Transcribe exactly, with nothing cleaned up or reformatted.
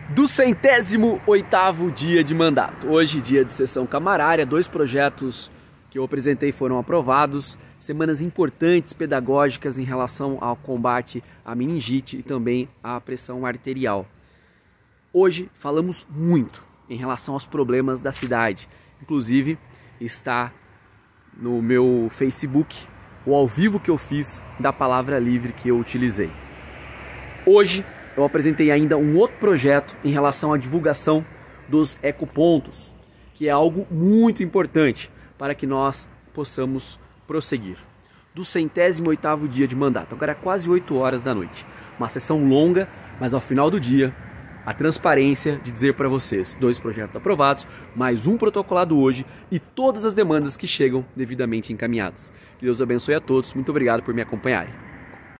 do centésimo oitavo dia de mandato. Hoje, dia de sessão camarária, dois projetos que eu apresentei foram aprovados, semanas importantes pedagógicas em relação ao combate à meningite e também à pressão arterial. Hoje falamos muito em relação aos problemas da cidade, inclusive está no meu Facebook o ao vivo que eu fiz da palavra livre que eu utilizei. Hoje eu apresentei ainda um outro projeto em relação à divulgação dos ecopontos, que é algo muito importante para que nós possamos prosseguir. Do centésimo oitavo dia de mandato, agora é quase oito horas da noite. Uma sessão longa, mas ao final do dia, a transparência de dizer para vocês, dois projetos aprovados, mais um protocolado hoje e todas as demandas que chegam devidamente encaminhadas. Que Deus abençoe a todos, muito obrigado por me acompanharem.